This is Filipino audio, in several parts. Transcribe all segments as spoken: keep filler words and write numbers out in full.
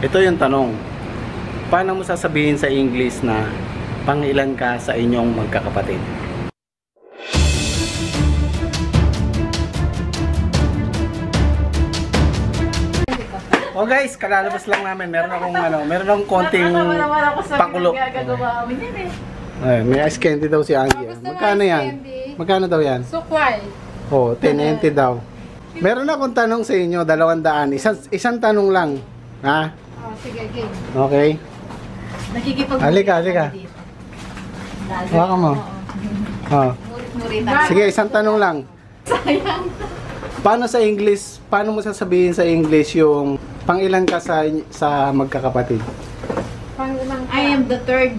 Ito yung tanong. Paano mo sasabihin sa English na pangilan ka sa inyong magkakapatid? Oh guys, kalalabas lang namin. Meron akong ano, meron akong konting pakulo. Ay, may ice candy daw si Angie. Magkano yan? Magkano daw yan? Sukway. Oh, ten ninety daw. Meron akong tanong sa inyo, dalawang daan. Isang, isang tanong lang. Ha? Oh, sige, game. Okay. Nakikipag- Halika, halika. Hawakan mo. Oh. Sige, isang tanong lang. Sayang. Paano sa English, paano mo sasabihin sa English yung pangilan ka sa sa magkakapatid? Pangilang ka. I am the third.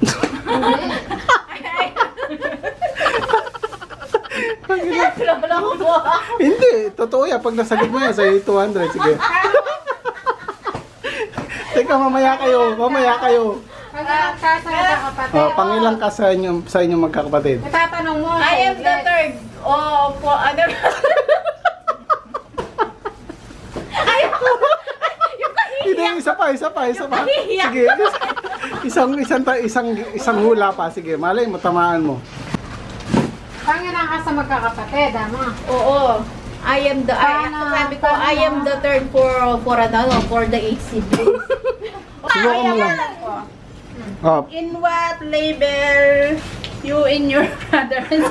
Hindi, totoo yan. Pag nasagot mo yan, sa'yo two hundred. Sige. Teka, mamaya kayo. Mamaya kayo. Pangilang ka sa magkakapatid. Oh, pangilan ka sa inyong, sa inyong magkakapatid? Itatanong mo. I am the third. Oh, for other. Hindi, isa pa, isa pa, isa pa. Sige. Isang, isang, isang, isang hula pa. Sige, malay mo, tamaan mo. Pangilang ka sa magkakapatid, ama. Oo. I am the I, Paano? sabi ko I am the third for for ano for the eight siblings. Subukan mo lang. Oh, In what label you in your brothers?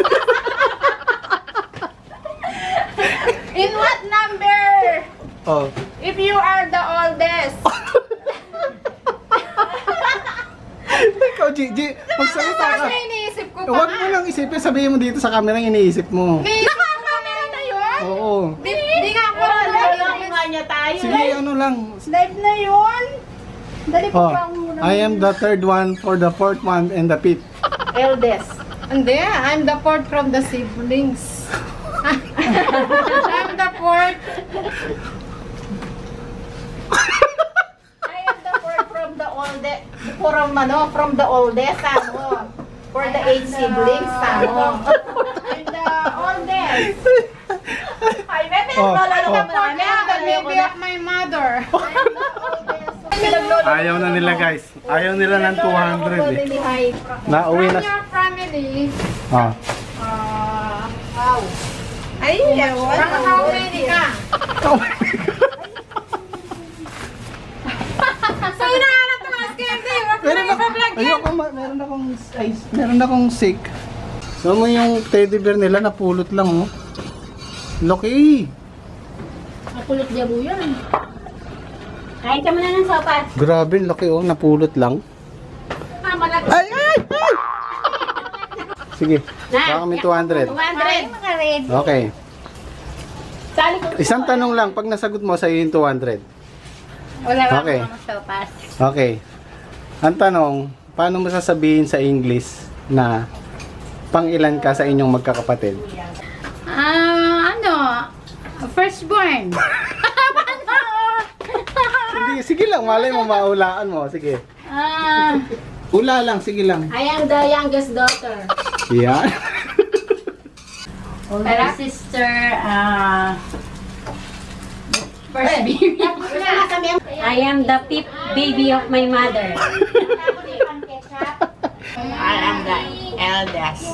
In what number? oh. If you are the oldest. Ikaw, Gigi, magsalita ka. Kasi iniisip ko pa. Huwag mo lang isipin, sabihin mo dito sa camera yung iniisip mo. Nakakamera na yun? Oo. Di, di nga ako. Wala nga niya tayo. Sige, ano lang. Live na yun. Dali po Oh, pa muna. I am the third one for the fourth one and the fifth. Eldest. Hindi, I'm the fourth from the siblings. I'm the fourth. I am the fourth from the oldest. From ano, from the oldest, ano. For the eight siblings, ano. I'm the oldest. Ay, may Oh, pinaglalaro oh. naman namin. I'm the baby of my mother. Ayaw na nila guys. Ayaw nila ng two hundred eh. Nauwi From na. your family, Ah. uh, wow. Ay, ewan. From how many ka? So, hinahanap ko mas candy. Huwag mo Meron na ako, ipa-vlog yan. ayoko, ma- meron akong, ay, meron akong sick. So mo yung teddy bear nila napulot lang oh. Laki. Nakulot niya po yan. Kain ka muna ng sopas. Grabe, laki oh, napulot lang. Ah, malaki. Ay, ay, ay! Sige, baka kami two hundred. two hundred. Okay. Sali ko. Isang tanong lang, pag nasagot mo sa'yo yung two hundred. Wala ba Okay. akong sopas? Okay. Ang tanong, paano mo sasabihin sa English na pangilan ka sa inyong magkakapatid? Ah, ano? Firstborn. Hindi, sige lang, malay mo, maulaan mo. Sige. Ah, Ula lang, sige lang. I am the youngest daughter. Yan. Older sister, ah, first baby. I am the fifth baby of my mother. I am the eldest.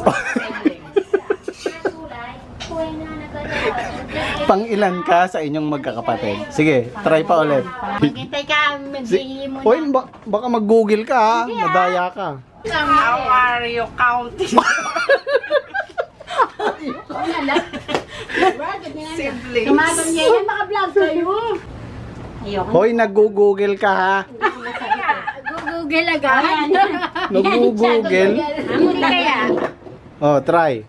Pangilan ka sa inyong magkakapatid? Sige, try pa ulit. Maghintay ka, maghihi mo Hoy, ba- baka mag-google ka ha, madaya ka. How are you counting? Sibling. Tumatang niya yan, maka-vlog kayo. Ayoko. Hoy, nag-google ka ha. Google agad. Nag-google. Hindi kaya. Oh, try.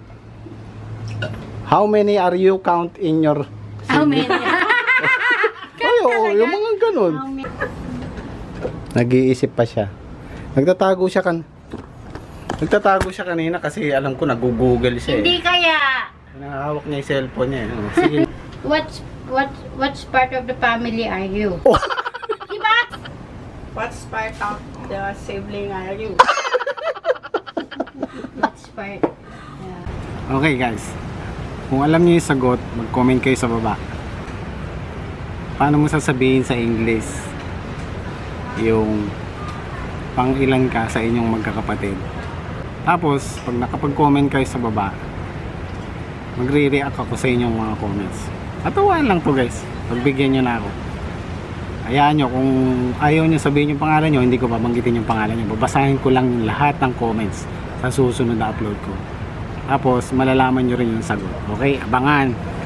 How many are you count in your... How many? Ay, oo, yung mga ganun. Nag-iisip pa siya. Nagtatago siya kan... Nagtatago siya kanina kasi alam ko nag-google siya eh. Hindi kaya. Nakahawak niya yung cellphone niya eh. Oh, sige. What what what part of the family are you? Oh. Diba? What part of the sibling are you? What part? Okay guys. Kung alam niyo yung sagot, mag-comment kayo sa baba. Paano mo sasabihin sa English yung pang ilan ka sa inyong magkakapatid. Tapos, pag nakapag-comment kayo sa baba, magre-react ako sa inyong mga comments. Atawaan lang to guys. Pagbigyan nyo na ako. Hayaan nyo, kung ayaw nyo sabihin yung pangalan nyo, hindi ko babanggitin yung pangalan nyo. Babasahin ko lang lahat ng comments sa susunod na upload ko. Tapos, malalaman nyo rin yung sagot. Okay? Abangan!